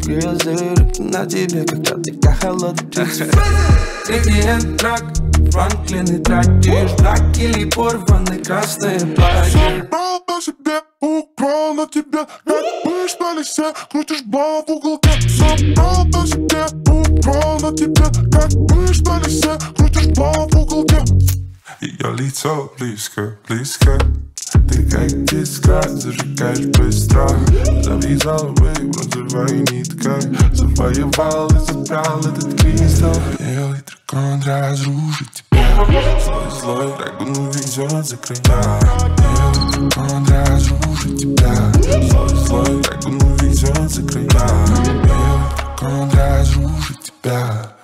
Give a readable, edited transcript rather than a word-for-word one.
грезы, руки на тебе, когда ты как холодная птица. Градиент трак, Франклин и тратишь драк или порванные красные платья. Собрал на себе, украл на тебе, как мышь на лесе, крутишь бал в уголке. Собрал на себе, украл на тебе, как мышь на лесе, крутишь бал в уголке. Ее лицо близко, близко. Ты как искра, зажигаешь быстро. Завязал бы бронзовой ниткой, завоевал и забрал этот кристалл. Белый дракон разрушит тебя. Злой дракон увезет за края. Белый дракон разрушит тебя. Злой дракон увезет за края. Белый дракон разрушит тебя.